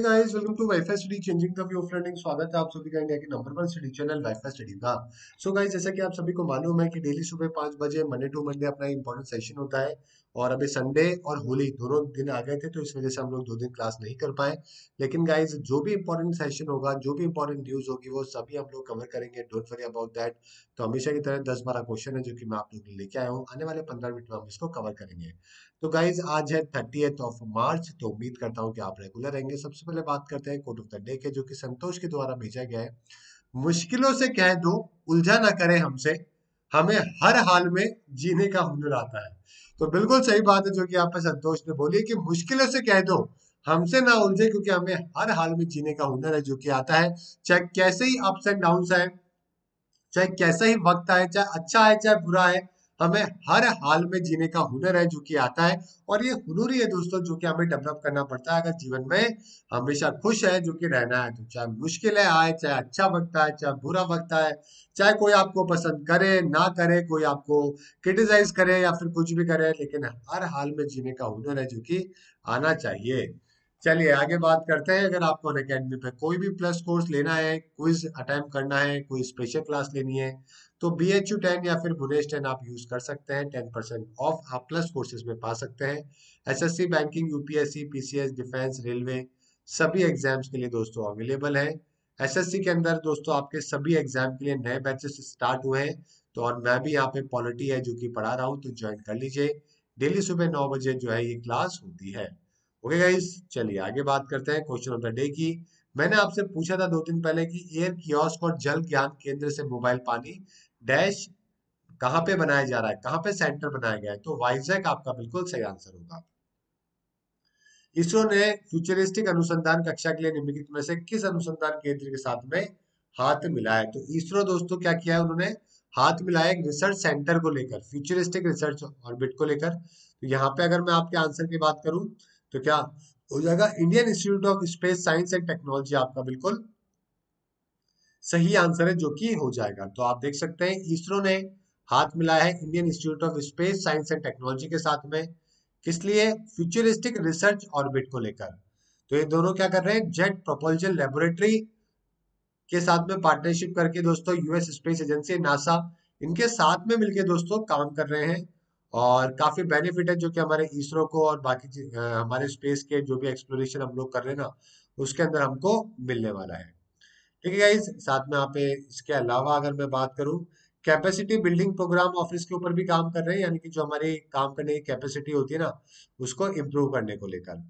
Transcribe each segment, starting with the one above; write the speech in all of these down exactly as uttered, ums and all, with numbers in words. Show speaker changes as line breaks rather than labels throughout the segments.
Guys welcome to WiFi study changing the way of learning. स्वागत है आप सभी का इंडिया के number one study channel WiFi study का। सो गाइस, जैसा कि आप सभी को मालूम है कि डेली सुबह पाँच बजे मंडे टू मंडे अपना इंपॉर्टेंट सेशन होता है। और अभी संडे और होली दोनों दिन आ गए थे, तो इस वजह से हम लोग दो दिन क्लास नहीं कर पाए। लेकिन गाइस, जो भी इंपॉर्टेंट सेशन होगा, जो भी इंपॉर्टेंट न्यूज होगी, वो सभी हम लोग कवर करेंगे। Don't worry about that. तो हमेशा की तरह दस बारह क्वेश्चन है जो कि मैं आप लोग के लिए लेके आया हूँ। आने वाले पंद्रह मिनट में हम इसको कवर करेंगे। तो गाइज, आज है थर्टीएथ ऑफ मार्च, तो उम्मीद करता हूँ कि आप रेगुलर रहेंगे। सबसे पहले बात करते हैं कोट ऑफ द डे के, जो कि संतोष के द्वारा भेजा गया है। मुश्किलों से कह दो, उलझा ना करे हमसे, हमें हर हाल में जीने का हुनर आता है। तो बिल्कुल सही बात है जो कि आप पे संतोष ने बोली है कि मुश्किलों से कह दो, हमसे ना उलझे, क्योंकि हमें हर हाल में जीने का हुनर है जो कि आता है। चाहे कैसे ही अप्स एंड डाउन आए, चाहे कैसा ही वक्त आए, चाहे अच्छा है चाहे बुरा है, हमें हर हाल में जीने का हुनर है जो कि आता है। और ये हुनर ही है दोस्तों जो कि हमें डेवलप करना पड़ता है अगर जीवन में हमेशा खुश है जो कि रहना है। तो चाहे मुश्किलें आए, चाहे अच्छा वक्त आए, चाहे बुरा वक्त आए, चाहे कोई आपको पसंद करे ना करे, कोई आपको क्रिटिसाइज करे या फिर कुछ भी करे, लेकिन हर हाल में जीने का हुनर है जो कि आना चाहिए। चलिए आगे बात करते हैं। अगर आपको अनअकैडमी पे कोई भी प्लस कोर्स लेना है, क्विज अटेम्प्ट करना है, कोई स्पेशल क्लास लेनी है, तो बी एच यू टेन या फिर बुनेश टेन आप यूज कर सकते हैं। Ten percent off app plus courses में पा सकते हैं। S S C, banking, U P S C, P C S, defence, railway, सभी एग्जाम्स के लिए दोस्तों अवेलेबल है। एस एस सी के अंदर दोस्तों आपके सभी एग्जाम के लिए नए बैचेस स्टार्ट हुए हैं। तो और मैं भी यहाँ पे पॉलिटी है जो कि पढ़ा रहा हूँ, तो ज्वाइन कर लीजिए। डेली सुबह नौ बजे जो है ये क्लास होती है। ओके गाइस, चलिए आगे बात करते हैं क्वेश्चन ऑफ द डे की। मैंने आपसे पूछा था दो दिन पहले कि एयर कियोस्क और जल ज्ञान केंद्र से मोबाइल पानी डैश कहाँ पे बनाया जा रहा है, कहाँ पे सेंटर बनाया गया है। तो वाइजैक आपका बिल्कुल सही आंसर होगा। इसरो ने फ्यूचरिस्टिक अनुसंधान कक्षा के लिए निम्नलिखित में से किस अनुसंधान केंद्र के साथ में हाथ मिलाया है। तो इसरो दोस्तों क्या किया है, उन्होंने हाथ मिलाया एक रिसर्च सेंटर को लेकर, फ्यूचरिस्टिक रिसर्च ऑर्बिट को लेकर। तो यहाँ पे अगर मैं आपके आंसर की बात करूं तो क्या हो जाएगा, Indian Institute of Space Science and Technology आपका बिल्कुल सही आंसर है जो कि हो जाएगा। तो आप देख सकते हैं इसरो ने हाथ मिलाया है Indian Institute of Space Science and Technology के साथ में। किस लिए? फ्यूचरिस्टिक रिसर्च ऑर्बिट को लेकर। तो ये दोनों क्या कर रहे हैं, जेट प्रोपल्जन लेबोरेटरी के साथ में पार्टनरशिप करके दोस्तों, यूएस स्पेस एजेंसी नासा, इनके साथ में मिलके दोस्तों काम कर रहे हैं। और काफी बेनिफिट है जो कि हमारे इसरो को और बाकी चीज- अ, हमारे स्पेस के जो भी एक्सप्लोरेशन हम लोग कर रहे हैं ना, उसके अंदर हमको मिलने वाला है। ठीक है गाइस, साथ में यहाँ पे इसके अलावा अगर मैं बात करूं, कैपेसिटी बिल्डिंग प्रोग्राम ऑफिस के ऊपर भी काम कर रहे हैं, यानी कि जो हमारी काम करने की कैपेसिटी होती है ना, उसको इम्प्रूव करने को लेकर।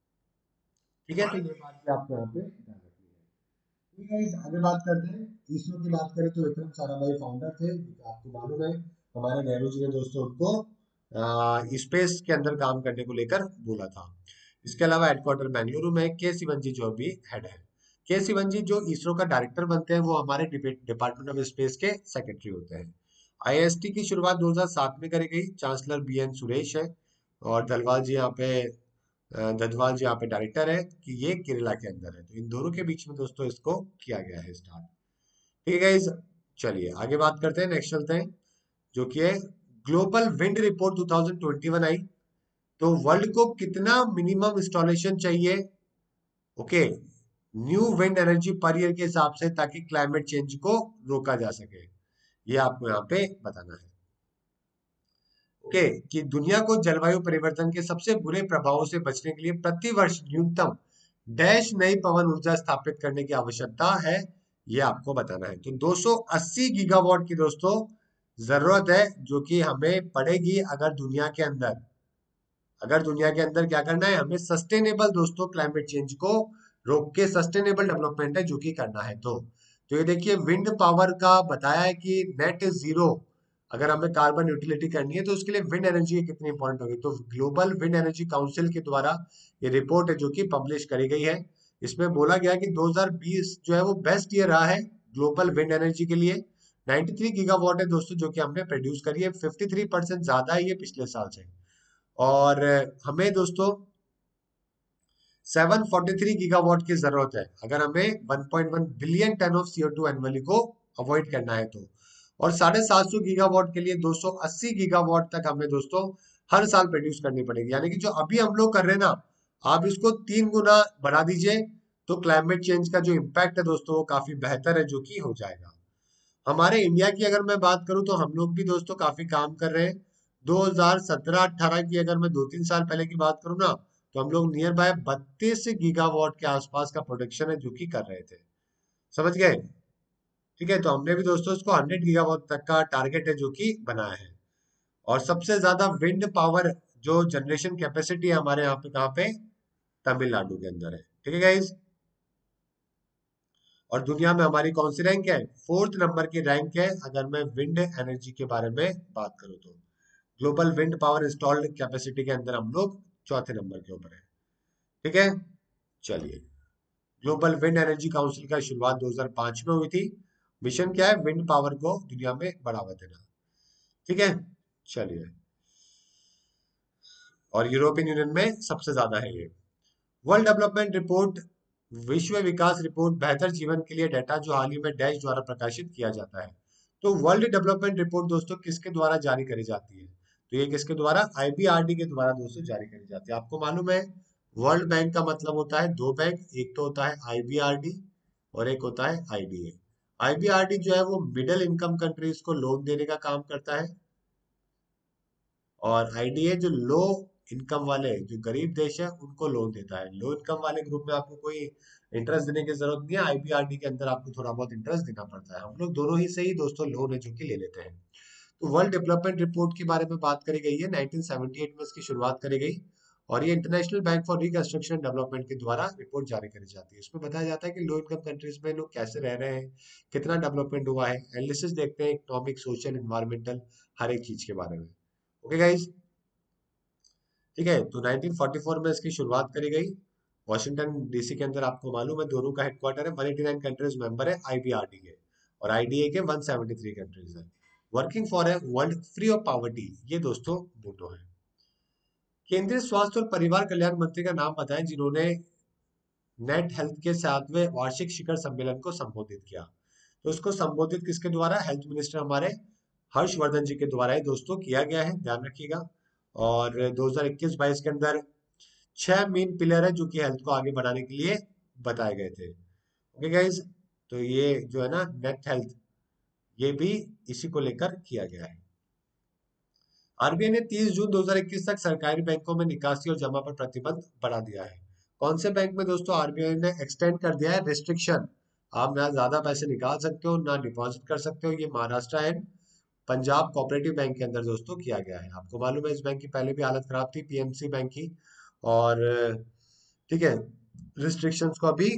ठीक है, तो ये बात भी आपको यहाँ पे ध्यान रखनी है। ठीक है guys, आगे बात करते हैं। इसरो की बात करें तो विक्रम साराभाई फाउंडर थे, आपको मालूम है। हमारे नेहरू जी ने दोस्तों उनको स्पेस के अंदर काम करने को लेकर बोला था। इसके अलावा हेडक्वार्टर बेंगलुरु में, के सिवन जी जो भी हेड है। के सिवन जी जो इसरो का डायरेक्टर बनते हैं, वो हमारे डिपार्टमेंट ऑफ स्पेस के सेक्रेटरी होते हैं। आई एस टी की शुरुआत दो हज़ार सात में करी गई, चांसलर बी एन सुरेश है। और दलवाल जी यहाँ पे अ, ददवाल जी यहाँ पे डायरेक्टर है, कि ये केरला के अंदर है। तो इन दोनों के बीच में दोस्तों इसको किया गया है स्टार्ट। ठीक है गाइस, चलिए आगे बात करते हैं। नेक्स्ट चलते हैं जो कि है ग्लोबल विंड रिपोर्ट दो हज़ार इक्कीस आई। तो वर्ल्ड को कितना मिनिमम इंस्टॉलेशन चाहिए, ओके, न्यू विंड एनर्जी पर ईयर के हिसाब से, ताकि क्लाइमेट चेंज को रोका जा सके, ये आपको यहाँ पे बताना है। ओके, कि दुनिया को जलवायु परिवर्तन के सबसे बुरे प्रभावों से बचने के लिए प्रति वर्ष न्यूनतम डैश नई पवन ऊर्जा स्थापित करने की आवश्यकता है, ये आपको बताना है। तो दो सौ अस्सी गीगावाट की दोस्तों जरूरत है जो कि हमें पड़ेगी अगर दुनिया के अंदर, अगर दुनिया के अंदर क्या करना है, हमें सस्टेनेबल दोस्तों क्लाइमेट चेंज को रोक के सस्टेनेबल डेवलपमेंट है जो कि करना है। तो तो ये देखिए, विंड पावर का बताया है कि नेट जीरो अगर हमें कार्बन यूटिलिटी करनी है, तो उसके लिए विंड एनर्जी कितनी इंपॉर्टेंट होगी। तो ग्लोबल विंड एनर्जी काउंसिल के द्वारा ये रिपोर्ट है जो कि पब्लिश करी गई है। इसमें बोला गया कि दो हज़ार बीस जो है वो बेस्ट ईयर रहा है ग्लोबल विंड एनर्जी के लिए। तिरानवे गीगावाट है दोस्तों जो कि हमने प्रोड्यूस करी है, तिरेपन परसेंट ज्यादा है ये पिछले साल से। और हमें दोस्तों सात सौ तैंतालीस गीगावाट की जरूरत है अगर हमें एक पॉइंट एक billion ton of C O two annually को अवॉइड करना है। तो और साढ़े सात सौ गीगावाट के लिए दो सौ अस्सी गीगावाट तक हमें दोस्तों हर साल प्रोड्यूस करनी पड़ेगी। यानी कि जो अभी हम लोग कर रहे हैं ना, आप इसको तीन गुना बढ़ा दीजिए, तो क्लाइमेट चेंज का जो इम्पैक्ट है दोस्तों वो काफी बेहतर है, जो कि हो जाएगा। हमारे इंडिया की अगर मैं बात करूं तो हम लोग भी दोस्तों काफी काम कर रहे हैं। दो हज़ार सत्रह अठारह की अगर मैं दो तीन साल पहले की बात करूं ना, तो हम लोग नियर बाय बत्तीस गीगावाट के आसपास का प्रोडक्शन है जो कि कर रहे थे। समझ गए? ठीक है, तो हमने भी दोस्तों इसको हंड्रेड गीगावाट तक का टारगेट है जो कि बनाया है। और सबसे ज्यादा विंड पावर जो जनरेशन कैपेसिटी है हमारे यहाँ पे, कहाँ पे? तमिलनाडु के अंदर है। ठीक है गाइज। और दुनिया में हमारी कौन सी रैंक है? फोर्थ नंबर की रैंक है अगर मैं विंड एनर्जी के बारे में बात करूं तो। Global wind power installed capacity के अंदर हम लोग चौथे नंबर के ऊपर है। ठीक है, चलिए। ग्लोबल विंड एनर्जी काउंसिल का शुरुआत दो हज़ार पाँच में हुई थी। मिशन क्या है? विंड पावर को दुनिया में बढ़ावा देना। ठीक है, चलिए। और यूरोपियन यूनियन में सबसे ज्यादा है ये। वर्ल्ड डेवलपमेंट रिपोर्ट, विश्व विकास रिपोर्ट, बेहतर जीवन के लिए डेटा, जो हाल ही में डैश द्वारा प्रकाशित किया जाता है। तो वर्ल्ड डेवलपमेंट रिपोर्ट दोस्तों किसके द्वारा जारी करी जाती है? तो ये किसके द्वारा? आईबीआरडी के द्वारा दोस्तों जारी करी जाती है। आपको मालूम है वर्ल्ड बैंक का मतलब होता है दो बैंक, एक तो होता है आईबीआरडी और एक होता है आईडीए। आईबीआरडी जो है वो मिडिल इनकम कंट्रीज को लोन देने का काम करता है, और आईडीए जो लो इनकम वाले, जो गरीब देश है, उनको लोन देता है। लो इनकम वाले ग्रुप में आपको कोई इंटरेस्ट देने की जरूरत नहीं है, आईबीआरडी के अंदर आपको थोड़ा बहुत इंटरेस्ट देना पड़ता है। हम लोग दोनों ही से ही दोस्तों लोन है जो कि ले लेते हैं। तो वर्ल्ड डेवलपमेंट रिपोर्ट के बारे में बात करी गई है, नाइनटीन सेवेंटी एट में इसकी शुरुआत करी गई। और ये International Bank for Reconstruction and Development के द्वारा रिपोर्ट जारी करी जाती है। इसमें बताया जाता है कि लो इनकम कंट्रीज में लोग कैसे रह रहे हैं, कितना डेवलपमेंट हुआ है, एनालिसिस देखते हैं इकोनॉमिक, सोशल, इन्वायरमेंटल, हर एक चीज के बारे में। ओके गाइज, ठीक है। तो नाइनटीन फोर्टी फोर में इसकी शुरुआत करी गई। वॉशिंगटन डीसी के अंदर आपको मालूम है दोनों का हेडक्वार्टर है। One eighty nine countries member है आईबीआरडी के, और आईडीए के वन सेवेंटी थ्री कंट्रीज है। Working for a world free of poverty, ये दोस्तों मोटो है। केंद्रीय स्वास्थ्य और परिवार कल्याण मंत्री का नाम बताएं जिन्होंने नेट हेल्थ के सातवें वार्षिक शिखर सम्मेलन को संबोधित किया। तो इसको संबोधित किसके द्वारा? हेल्थ मिनिस्टर हमारे हर्षवर्धन जी के द्वारा ही दोस्तों किया गया है, ध्यान रखिएगा। और दो हज़ार इक्कीस बाईस के अंदर छह मेन पिलर है जो कि हेल्थ को आगे बढ़ाने के लिए बताए गए थे। ओके गाइज, तो ये जो है ना नेट हेल्थ, ये भी इसी को लेकर किया गया है। आरबीआई ने तीस जून दो हज़ार इक्कीस तक सरकारी बैंकों में निकासी और जमा पर प्रतिबंध बढ़ा दिया है। कौन से बैंक में दोस्तों आरबीआई ने एक्सटेंड कर दिया है रिस्ट्रिक्शन? आप ना ज्यादा पैसे निकाल सकते हो ना डिपॉजिट कर सकते हो। ये Maharashtra and Punjab cooperative bank के अंदर दोस्तों किया गया है। आपको मालूम है इस बैंक की पहले भी हालत खराब थी, पीएमसी बैंक की। और ठीक है, रिस्ट्रिक्शंस को अभी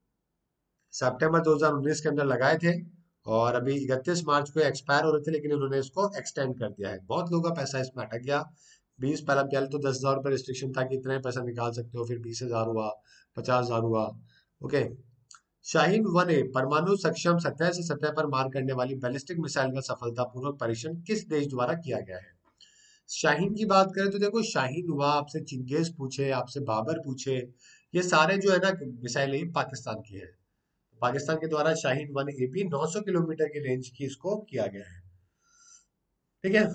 सितंबर दो हज़ार उन्नीस के अंदर लगाए थे, और अभी इकतीस मार्च को एक्सपायर हो रहे थे, लेकिन उन्होंने इसको एक्सटेंड कर दिया है। बहुत लोगों का पैसा इसमें अटक गया। बीस पहले पहले तो दस हजार रुपये रिस्ट्रिक्शन था कि इतने पैसा निकाल सकते हो, फिर बीस हजार हुआ, पचास हजार हुआ। ओके। शाहीन वन ए परमाणु सक्षम सतह से सतह पर मार करने वाली बैलिस्टिक मिसाइल का सफलतापूर्वक परीक्षण किस देश द्वारा किया गया है? शाहीन की बात करें तो देखो, शाहीन हुआ, आपसे चिंगेज पूछे, आपसे बाबर पूछे, ये सारे जो है ना मिसाइल, ये पाकिस्तान की है। पाकिस्तान के द्वारा शाहीन वन ए भी नौ सौ किलोमीटर की रेंज की इसको किया गया है। ठीक है,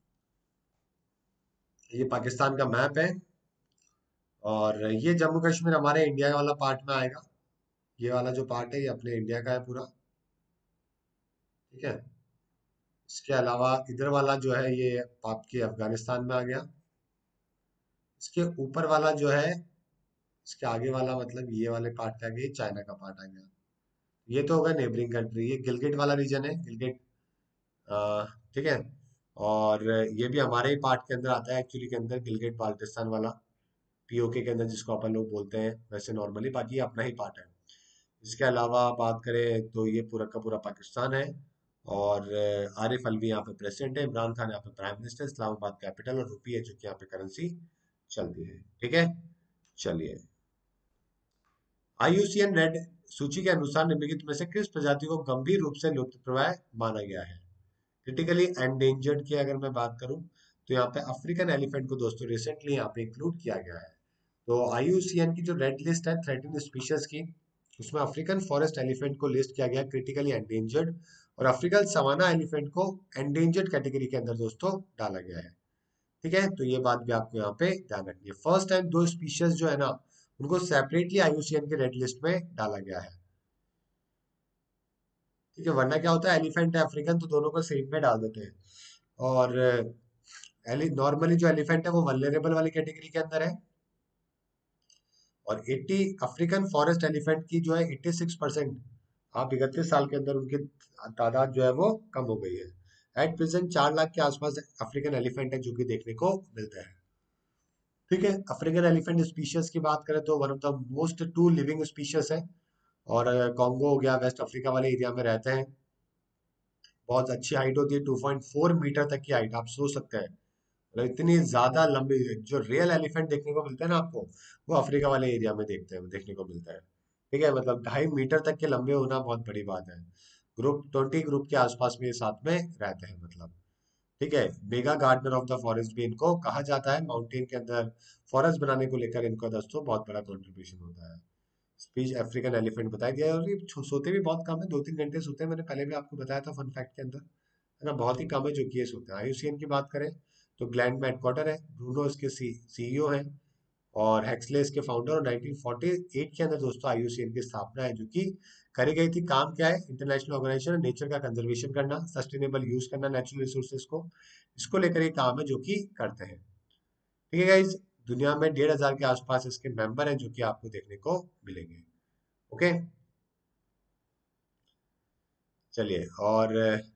ये पाकिस्तान का मैप है, और ये जम्मू कश्मीर हमारे इंडिया वाला पार्ट में आएगा। ये वाला जो पार्ट है ये अपने इंडिया का है पूरा। ठीक है, इसके अलावा इधर वाला जो है ये आपके अफगानिस्तान में आ गया। इसके ऊपर वाला जो है, इसके आगे वाला मतलब ये वाले पार्ट का आ गया, चाइना का पार्ट आ गया। ये तो होगा नेबरिंग कंट्री, ये गिलगिट वाला रीजन है, गिलगिट। अ, ठीक है। और ये भी हमारे ही पार्ट के अंदर आता है एक्चुअली, के अंदर गिलगिट बाल्टिस्तान वाला, पीओके के अंदर जिसको अपन लोग बोलते हैं वैसे नॉर्मली, बाकी ये अपना ही पार्ट है। इसके अलावा बात करें तो ये पूरा का पूरा पाकिस्तान है। और अ, आरिफ अलवी यहाँ पे प्रेसिडेंट है, इमरान खान यहाँ पे प्राइम मिनिस्टर, इस्लामाबाद कैपिटल, और रुपी है जो कि यहाँ पे करेंसी चलती है। ठीक है, चलिए। आईयूसीएन रेड सूची के अनुसार निम्नलिखित में से किस प्रजाति को गंभीर रूप से लुप्तप्राय माना गया है? क्रिटिकली एंडेंजर्ड की अगर मैं बात करूं तो यहाँ पे अफ्रीकन एलिफेंट को दोस्तों रिसेंटली यहाँ पे इंक्लूड किया गया है। तो आईयूसीएन की जो रेड लिस्ट है थ्रेटेन्ड स्पीशीज की, उसमें अफ्रीकन फॉरेस्ट एलिफेंट को लिस्ट किया गया क्रिटिकली एंडेंजर्ड, और अफ्रीकन सवाना एलिफेंट को एंडेंजर्ड कैटेगरी के अंदर दोस्तों डाला गया है। ठीक है, तो ये बात भी आपको यहाँ पे ध्यान रखनी है। फर्स्ट टाइम दो स्पीशीज जो है ना उनको separately I U C N के रेड लिस्ट में डाला गया है। ठीक है, वरना क्या होता है, एलिफेंट है अफ्रीकन तो दोनों को सेम में डाल देते हैं। और एली नॉर्मली जो एलिफेंट है वो वल्नरेबल वाली कैटेगरी के अंदर है। और अस्सी अफ्रीकन फॉरेस्ट एलिफेंट की जो है छियासी परसेंट आप इकतीस साल के अंदर उनकी तादाद जो है वो कम हो गई है। एट प्रेजेंट चार लाख के आसपास अफ्रीकन एलिफेंट है जो कि देखने को मिलता है। ठीक है, अफ्रीकन एलिफेंट स्पीशीज की बात करें तो one of the most to living species है। और कॉन्गो हो गया, वेस्ट अफ्रीका वाले एरिया में रहते हैं। बहुत अच्छी हाइट होती है, टू पॉइंट फोर मीटर तक की हाइट, आप सोच सकते हैं। मतलब इतनी ज्यादा लंबी, जो रियल एलिफेंट देखने को मिलता है ना आपको, वो अफ्रीका वाले एरिया में देखते हैं देखने को मिलता है। ठीक है, मतलब ढाई मीटर तक के लंबे होना बहुत बड़ी बात है। ग्रुप ट्वेंटी ग्रुप के आसपास में ये साथ में रहते हैं मतलब। ठीक है, mega gardener of the forest भी इनको कहा जाता है। माउंटेन के अंदर फॉरेस्ट बनाने को लेकर इनका दोस्तों बहुत बड़ा कंट्रीब्यूशन होता है। स्पीच अफ्रीकन एलिफेंट बताया गया है। और ये छो- सोते भी बहुत कम है, दो तीन घंटे सोते हैं, मैंने पहले भी आपको बताया था फन फैक्ट के अंदर, है ना, बहुत ही कम है जो कि ये सोते हैं। आई यू सी एन की बात करें तो ग्लैंड में हेडक्वार्टर है, ब्रूनो इसके सी सीईओ हैं, और हेक्सले इसके फाउंडर। और नाइनटीन फोर्टी एट के अंदर दोस्तों आई यू सी एन की स्थापना है जो कि करी गई थी। काम क्या है, इंटरनेशनल ऑर्गेनाइजेशन नेचर का कंजर्वेशन करना, सस्टेनेबल यूज करना नेचुरल रिसोर्सेज को, इसको लेकर ये काम है जो कि करते हैं। ठीक है गाइस, दुनिया में डेढ़ हजार के आसपास इसके मेंबर हैं जो कि आपको देखने को मिलेंगे। ओके, चलिए। और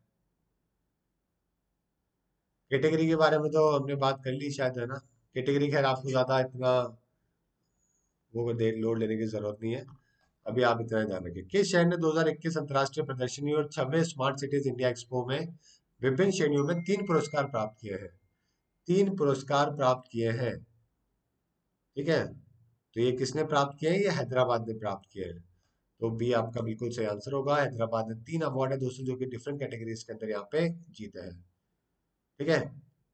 कैटेगरी के बारे में तो हमने बात कर ली शायद, है ना। कैटेगरी खैर आपको ज्यादा इतना वो दे लोड लेने की जरूरत नहीं है। अभी आप इतना ही ध्यान रखिए। किस शहर ने दो हज़ार इक्कीस अंतर्राष्ट्रीय प्रदर्शनी और छठवें स्मार्ट सिटीज इंडिया एक्सपो में विभिन्न श्रेणियों में तीन पुरस्कार प्राप्त किए हैं? तीन पुरस्कार प्राप्त किए हैं। ठीक है, तो ये किसने प्राप्त किए हैं? ये हैदराबाद ने प्राप्त किए हैं। तो बी आपका बिल्कुल सही आंसर होगा। हैदराबाद ने तीन अवार्ड है दोस्तों जो कि डिफरेंट कैटेगरीज के अंदर यहाँ पे जीते हैं। ठीक है,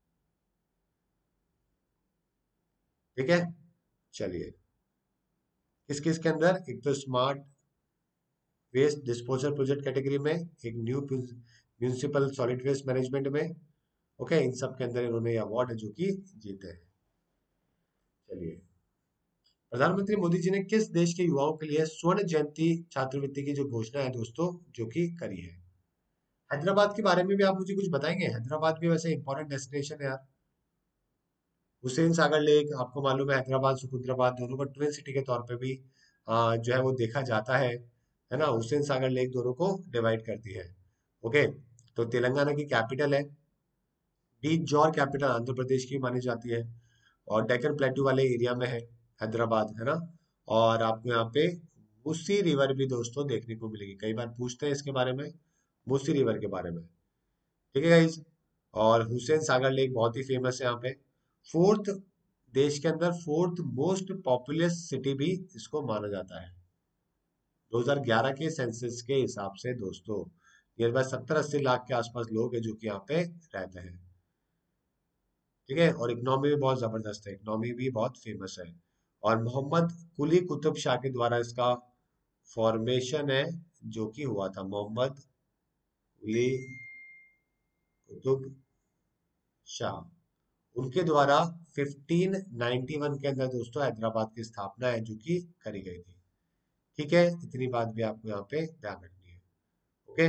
ठीक है, चलिए। किस किस के अंदर, एक तो smart waste disposal project category में, एक new municipal solid waste management में। ओके, इन सब के अंदर इन्होंने अवार्ड है जो कि जीते हैं। चलिए, प्रधानमंत्री मोदी जी ने किस देश के युवाओं के लिए स्वर्ण जयंती छात्रवृत्ति की जो घोषणा है दोस्तों जो कि करी है? हैदराबाद के बारे में भी आप मुझे कुछ बताएंगे? हैदराबाद भी वैसे इंपॉर्टेंट डेस्टिनेशन है यार। हुसैन सागर लेक आपको मालूम है, हैदराबाद सिकंदराबाद दोनों को ट्विन सिटी के तौर पे भी आ, जो है वो देखा जाता है है ना। हुसैन सागर लेक दोनों को डिवाइड करती है। ओके, तो तेलंगाना की कैपिटल है। बीच जॉर कैपिटल आंध्र प्रदेश की मानी जाती है। और डेक्कन प्लेटू वाले एरिया में है हैदराबाद, है ना। और आपको यहाँ पे मूसी रिवर भी दोस्तों देखने को मिलेगी, कई बार पूछते हैं इसके बारे में, मूसी रिवर के बारे में। ठीक है गाइज। और हुसैन सागर लेक बहुत ही फेमस है यहाँ पे। फोर्थ, देश के अंदर फोर्थ मोस्ट पॉपुलस सिटी भी इसको माना जाता है दो हज़ार ग्यारह के सेंसस के हिसाब से दोस्तों। नियर बाय सत्तर अस्सी लाख के आसपास लोग हैं जो कि यहाँ पे रहते हैं। ठीक है, और इकोनॉमी भी बहुत जबरदस्त है, इकोनॉमी भी बहुत फेमस है। और मोहम्मद कुली कुतुब शाह के द्वारा इसका फॉर्मेशन है जो कि हुआ था। मोहम्मद कुली कुतुब शाह, उनके द्वारा पंद्रह सौ इक्यानवे के अंदर दोस्तों हैदराबाद की स्थापना है जो कि करी गई थी। ठीक है, इतनी बात भी आपको यहाँ पे ध्यान रखनी है। ओके,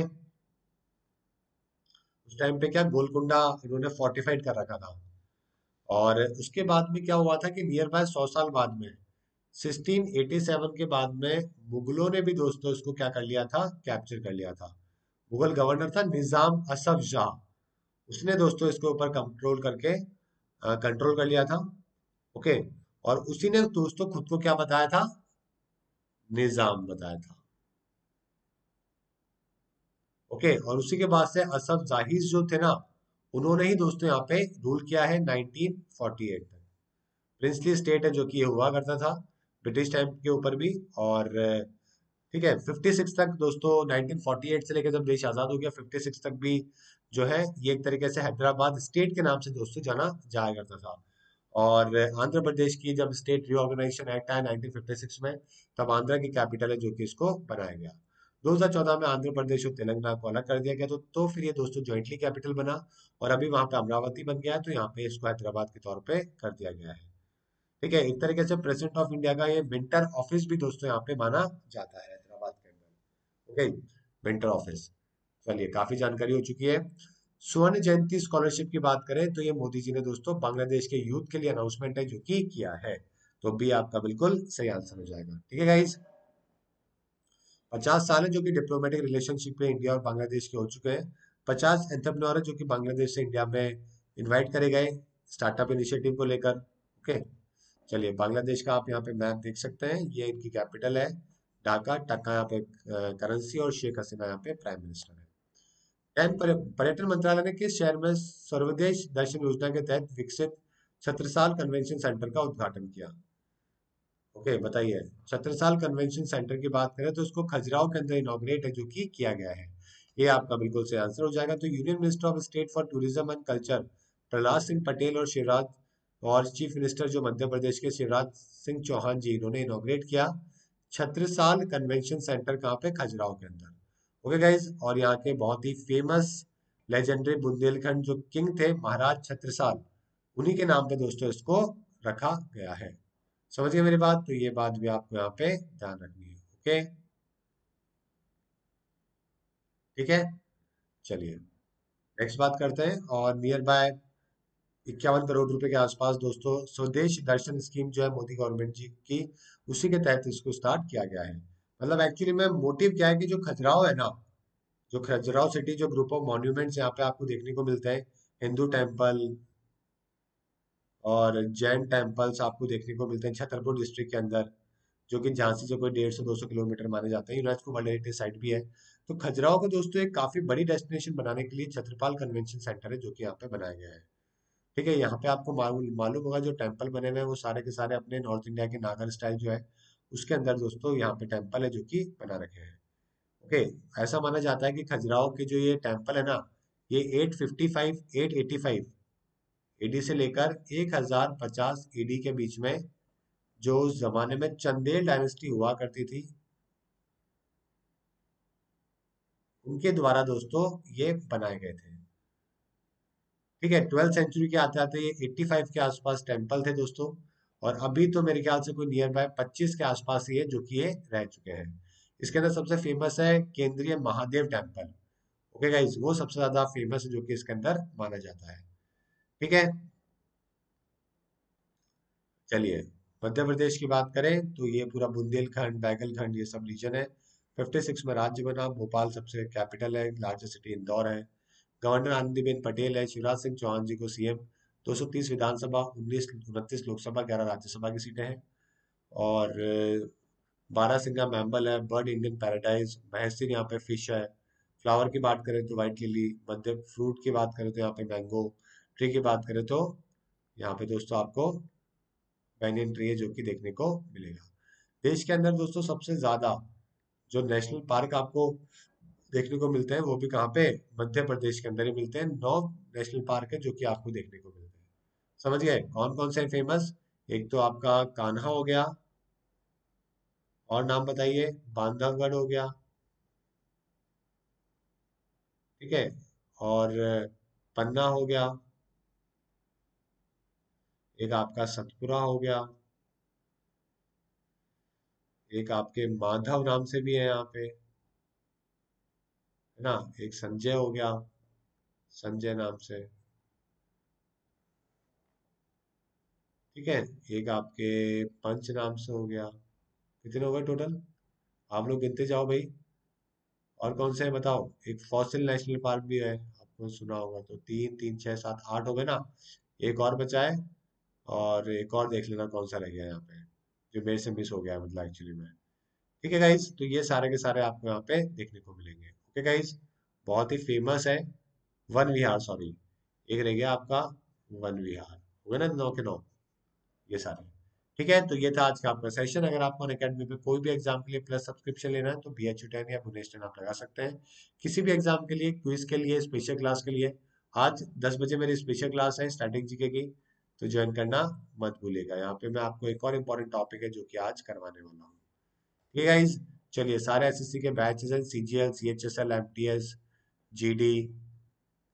उस टाइम पे क्या गोलकुंडा इन्होंने फोर्टिफाइड कर रखा था। और उसके बाद में क्या हुआ था कि नियर बाय सौ साल बाद में सोलह सौ सत्तासी के बाद में मुगलों ने भी दोस्तों इसको क्या कर लिया था, कैप्चर कर लिया था। मुगल गवर्नर था निजाम असफ शाह, उसने दोस्तों इसके ऊपर कंट्रोल करके कंट्रोल कर लिया था। ओके, और उसी ने दोस्तों खुद को क्या बताया था, निजाम बताया था। ओके, और उसी के बाद से असफ जाहिर जो थे ना, उन्होंने ही दोस्तों यहाँ पे रूल किया है नाइनटीन फोर्टी एट तक। प्रिंसली स्टेट है जो कि ये हुआ करता था ब्रिटिश टाइम के ऊपर भी। और ठीक है, छप्पन तक दोस्तों, नाइनटीन फोर्टी एट से लेकर जब देश आजाद हो गया छप्पन तक भी जो है ये एक तरीके से हैदराबाद स्टेट के नाम से दोस्तों जाना जाया करता था। और आंध्र प्रदेश की जब स्टेट रिओर्गेनाइजेशन एक्ट आया नाइनटीन फिफ्टी सिक्स में, तब आंध्र की कैपिटल है जो कि इसको बनाया गया। दो हज़ार चौदह में आंध्र प्रदेश और तेलंगाना को अलग कर दिया गया, तो तो फिर ये दोस्तों ज्वाइंटली कैपिटल बना। और अभी वहां पे अमरावती बन गया है, तो यहाँ पे इसको हैदराबाद के तौर पे कर दिया गया है। ठीक है, एक तरीके से प्रेसिडेंट ऑफ इंडिया का ये विंटर ऑफिस भी दोस्तों यहाँ पे माना जाता है हैदराबाद के अंदर। Okay, winter office. चलिए, काफी जानकारी हो चुकी है। स्वर्ण जयंती स्कॉलरशिप की बात करें तो ये मोदी जी ने दोस्तों बांग्लादेश के यूथ के लिए अनाउंसमेंट है जो कि किया है। तो बी आपका बिल्कुल सही आंसर हो जाएगा। ठीक है गाइस, पचास साल है जो कि डिप्लोमेटिक रिलेशनशिप पे इंडिया और बांग्लादेश के हो चुके हैं। पचास एंटरप्रेन्योर है जो कि बांग्लादेश से इंडिया में इनवाइट करे गए स्टार्टअप इनिशिएटिव को लेकर। ओके, चलिए, बांग्लादेश का आप यहाँ पे मैप देख सकते हैं, ये इनकी कैपिटल है ढाका। टक्का यहाँ पे करेंसी और शेख हसीना यहाँ पे प्राइम मिनिस्टर है। टेन पर्यटन मंत्रालय ने किस शहर में सर्वदेश दर्शन योजना के तहत विकसित छत्रसाल कन्वेंशन सेंटर का उद्घाटन किया? ओके, बताइए। छत्रसाल कन्वेंशन सेंटर की बात करें तो उसको खजुराहो के अंदर इनॉग्रेट है जो कि किया गया है। ये आपका बिल्कुल सही आंसर हो जाएगा। तो union minister of state for tourism and culture Prahlad Singh Patel और शिवराज और चीफ मिनिस्टर जो मध्य प्रदेश के शिवराज सिंह चौहान जी, इन्होंने इनॉग्रेट किया छत्रसाल कन्वेंशन सेंटर कहाँ पे? खजुराहो के अंदर। ओके गाइज, और यहाँ के बहुत ही फेमस लेजेंडरी बुंदेलखंड जो किंग थे महाराज छत्रसाल, उन्हीं के नाम पे दोस्तों इसको रखा गया है। समझ गए मेरी बात? तो ये बात भी आपको यहाँ पे ध्यान रखनी है। ओके, ठीक है, चलिए नेक्स्ट बात करते हैं। और नियर बाय इक्यावन करोड़ रुपए के आसपास दोस्तों स्वदेश दर्शन स्कीम जो है मोदी गवर्नमेंट जी की, उसी के तहत इसको स्टार्ट किया गया है। मतलब एक्चुअली में मोटिव क्या है कि जो खजुराहो है ना, जो खजुराहो सिटी, जो ग्रुप ऑफ मॉन्यूमेंट्स यहाँ पे आपको देखने को मिलते हैं, हिंदू टेम्पल और जैन टेम्पल्स आपको देखने को मिलते हैं छतरपुर डिस्ट्रिक्ट के अंदर, जो कि झांसी से कोई डेढ़ सौ दो सौ किलोमीटर माने जाते हैं। यूनेस्को वर्ल्ड हेरिटेज साइट भी है। तो खजुराहो को दोस्तों एक काफी बड़ी डेस्टिनेशन बनाने के लिए छत्रपाल कन्वेंशन सेंटर है जो कि यहाँ पे बनाया गया है। ठीक है, यहाँ पे आपको मालूम मालूम होगा जो टेम्पल बने हुए हैं वो सारे के सारे अपने नॉर्थ इंडिया के नागर स्टाइल जो है उसके अंदर दोस्तों यहाँ पे टेम्पल है जो कि बना रखे हैं। ओके, ऐसा माना जाता है कि खजुराहो के जो ये टेम्पल है ना, ये eight fifty five eight eighty five AD से लेकर एक हजार पचास एडी के बीच में, जो उस जमाने में चंदेल डायनेस्टी हुआ करती थी, उनके द्वारा दोस्तों ये बनाए गए थे। ठीक है, ट्वेल्थ सेंचुरी के आते आते ये पचासी के आसपास टेम्पल थे दोस्तों। और अभी तो मेरे ख्याल से कोई नियर बाय पच्चीस के आसपास ही है जो कि ये रह चुके हैं। इसके अंदर सबसे फेमस है केंद्रीय महादेव टेम्पल। ओके गाइज, वो सबसे ज्यादा फेमस है जो कि इसके अंदर माना जाता है। ठीक है, चलिए, मध्य प्रदेश की बात करें तो ये पूरा बुंदेलखंड बैगलखंड ये सब रीजन है। फिफ्टी सिक्स में राज्य बना, भोपाल सबसे कैपिटल है, लार्जेस्ट सिटी इंदौर है। गवर्नर आनंदीबेन पटेल है, शिवराज सिंह चौहान जी को सीएम। दो सौ तीस विधानसभा, उन्नीस उनतीस लोकसभा, ग्यारह राज्यसभा की सीटें हैं। और बारहसिंगा मैम्बल है, बर्ड इंडियन पैराडाइज, महसिन यहाँ पे फिश है। फ्लावर की बात करें तो व्हाइट लिली, मध्य फ्रूट की बात करें तो यहाँ पे मैंगो, ट्री की बात करें तो यहाँ पे दोस्तों आपको बैंगन ट्री है जो कि देखने को मिलेगा। देश के अंदर दोस्तों सबसे ज्यादा जो नेशनल पार्क आपको देखने को मिलते हैं वो भी कहाँ पे? मध्य प्रदेश के अंदर ही मिलते हैं। नौ नेशनल पार्क है जो कि आपको देखने को मिलते हैं। समझ गए कौन कौन से फेमस? एक तो आपका कान्हा हो गया, और नाम बताइए। बांधवगढ़ हो गया, ठीक है, और पन्ना हो गया, एक आपका सतपुरा हो गया, एक आपके माधव नाम से भी है यहाँ पे, है ना, एक संजय हो गया, संजय नाम से, ठीक है, एक आपके पंच नाम से हो गया। कितने हो गए टोटल? आप लोग गिनते जाओ भाई। और कौन से है बताओ? एक फॉसिल नेशनल पार्क भी है, आपको सुना होगा। तो तीन तीन छह सात आठ हो गए ना। एक और बचा है, और एक और देख लेना कौन सा रह गया यहाँ पे, जो मेरे से मिस हो गया है मतलब एक्चुअली में। ठीक है गाइज, तो ये सारे के सारे आपको यहाँ पे देखने को मिलेंगे। ओके गाइज, बहुत ही फेमस है वन विहार, सॉरी, एक रह गया आपका वन विहार, हो गए ना नौ के नौ, ये सारे। ठीक है, तो ये था आज का आपका सेशन। अगर आपको अकेडमी पे कोई भी एग्जाम के लिए प्लस सब्सक्रिप्शन लेना है तो बी एच यू टेन या बुनेश टेन आप लगा सकते हैं। किसी भी एग्जाम के लिए, क्विज के लिए, स्पेशल क्लास के लिए, आज दस बजे मेरी स्पेशल क्लास है स्टैटिक जीके की, तो ज्वाइन करना मत भूलिएगा। यहाँ पे मैं आपको एक और इम्पोर्टेंट टॉपिक है जो कि आज करवाने वाला हूँ। ठीक है गाइज, चलिए, सारे एस एस सी के बैचेस हैं, C G L, C H S L, M T S, G D,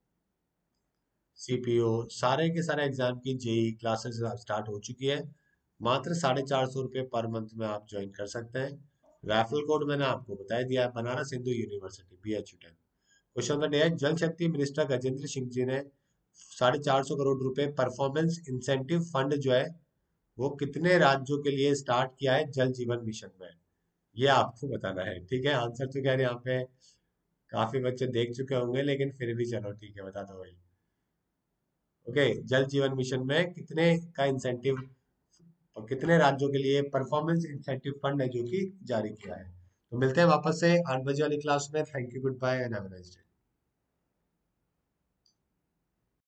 C P O, सारे के सारे एग्जाम की जेई क्लासेस स्टार्ट हो चुकी है। मात्र साढ़े चार सौ रुपये पर मंथ में आप ज्वाइन कर सकते हैं। रेफरल कोड मैंने आपको बता दिया है, Banaras Hindu University B H U ten. Question number डे है, जल शक्ति मिनिस्टर गजेंद्र सिंह जी ने साढ़े चार सौ करोड़ रुपए परफॉर्मेंस इंसेंटिव फंड जो है वो कितने राज्यों के लिए स्टार्ट किया है जल जीवन मिशन में। ये आपको बताना है, ठीक है। आंसर तो खैर यहाँ पे काफी बच्चे देख चुके होंगे, लेकिन फिर भी चलो ठीक है, बता दो भाई। ओके, जल जीवन मिशन में कितने का इंसेंटिव और कितने राज्यों के लिए परफॉर्मेंस इंसेंटिव फंड है जो कि जारी किया है। तो मिलते हैं वापस से आठ बजे वाली क्लास में। Thank you, good bye and have a nice day.